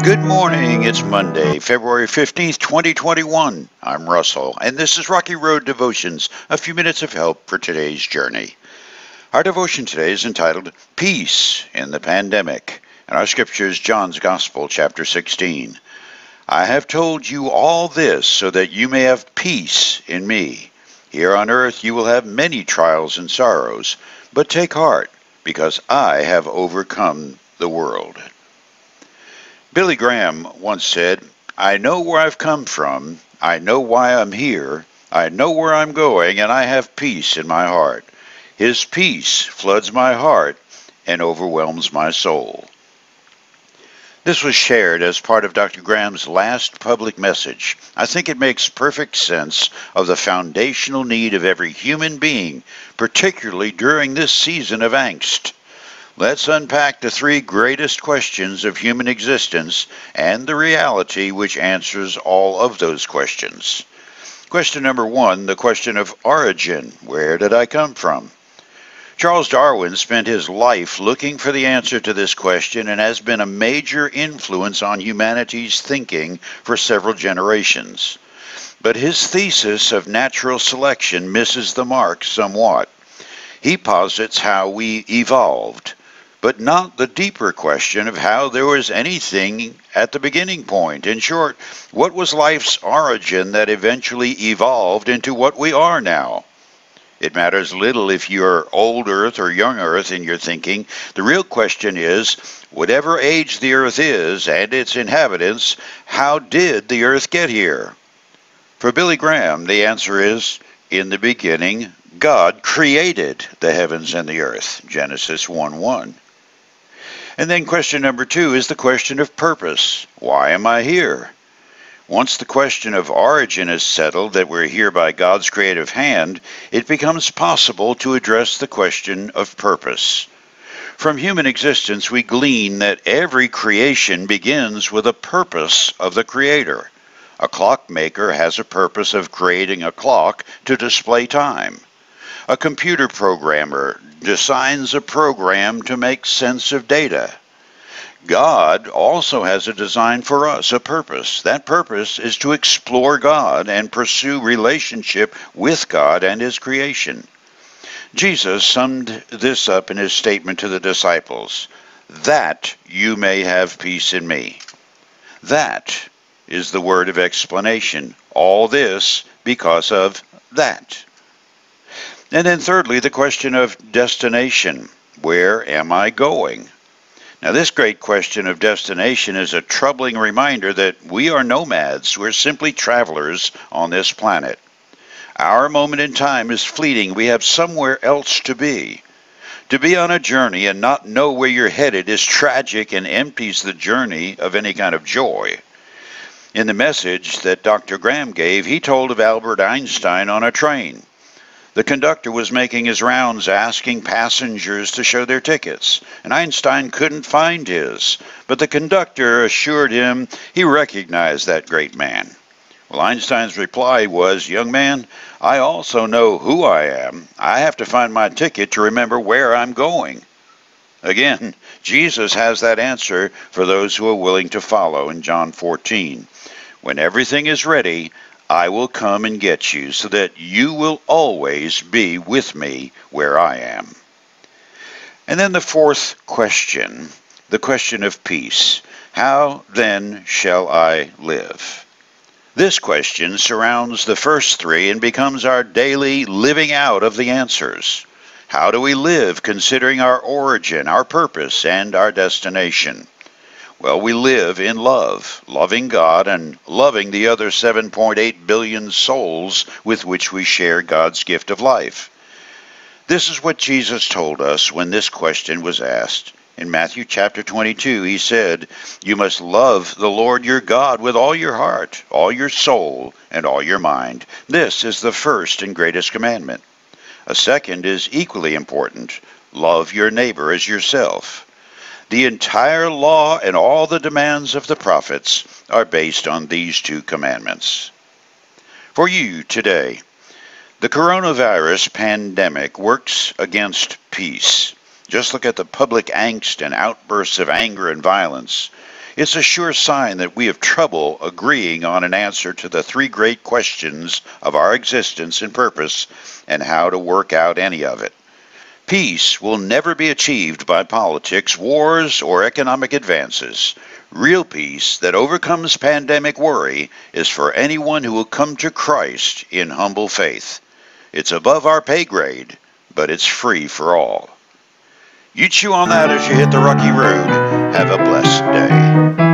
Good morning. It's Monday, February 15th, 2021. I'm Russell, and this is Rocky Road Devotions, a few minutes of help for today's journey. Our devotion today is entitled Peace in the Pandemic, and our scripture is John's Gospel, chapter 16. I have told you all this so that you may have peace in me. Here on earth you will have many trials and sorrows, but take heart, because I have overcome the world. Billy Graham once said, I know where I've come from, I know why I'm here, I know where I'm going, and I have peace in my heart. His peace floods my heart and overwhelms my soul. This was shared as part of Dr. Graham's last public message. I think it makes perfect sense of the foundational need of every human being, particularly during this season of angst. Let's unpack the three greatest questions of human existence and the reality which answers all of those questions. Question number one, the question of origin. Where did I come from? Charles Darwin spent his life looking for the answer to this question and has been a major influence on humanity's thinking for several generations. But his thesis of natural selection misses the mark somewhat. He posits how we evolved, but not the deeper question of how there was anything at the beginning point. In short, what was life's origin that eventually evolved into what we are now? It matters little if you're old Earth or young Earth in your thinking. The real question is, whatever age the Earth is and its inhabitants, how did the Earth get here? For Billy Graham, the answer is, in the beginning, God created the heavens and the earth, Genesis 1:1. And then question number two is the question of purpose. Why am I here? Once the question of origin is settled, that we're here by God's creative hand, it becomes possible to address the question of purpose. From human existence, we glean that every creation begins with a purpose of the Creator. A clockmaker has a purpose of creating a clock to display time. A computer programmer designs a program to make sense of data. God also has a design for us, a purpose. That purpose is to explore God and pursue relationship with God and His creation. Jesus summed this up in His statement to the disciples, that you may have peace in me. That is the word of explanation. All this because of that. And then thirdly, the question of destination. Where am I going? Now, this great question of destination is a troubling reminder that we are nomads. We're simply travelers on this planet. Our moment in time is fleeting. We have somewhere else to be. To be on a journey and not know where you're headed is tragic and empties the journey of any kind of joy. In the message that Dr. Graham gave, he told of Albert Einstein on a train. The conductor was making his rounds asking passengers to show their tickets, and Einstein couldn't find his, but the conductor assured him he recognized that great man. Well, Einstein's reply was, young man, I also know who I am. I have to find my ticket to remember where I'm going. Again, Jesus has that answer for those who are willing to follow in John 14. When everything is ready, I will come and get you so that you will always be with me where I am. And then the fourth question, the question of peace. How then shall I live? This question surrounds the first three and becomes our daily living out of the answers. How do we live considering our origin, our purpose, and our destination? Well, we live in love, loving God and loving the other 7.8 billion souls with which we share God's gift of life. This is what Jesus told us when this question was asked. In Matthew chapter 22, he said, you must love the Lord your God with all your heart, all your soul, and all your mind. This is the first and greatest commandment. A second is equally important. Love your neighbor as yourself. The entire law and all the demands of the prophets are based on these two commandments. For you today, the coronavirus pandemic works against peace. Just look at the public angst and outbursts of anger and violence. It's a sure sign that we have trouble agreeing on an answer to the three great questions of our existence and purpose and how to work out any of it. Peace will never be achieved by politics, wars, or economic advances. Real peace that overcomes pandemic worry is for anyone who will come to Christ in humble faith. It's above our pay grade, but it's free for all. You chew on that as you hit the rocky road. Have a blessed day.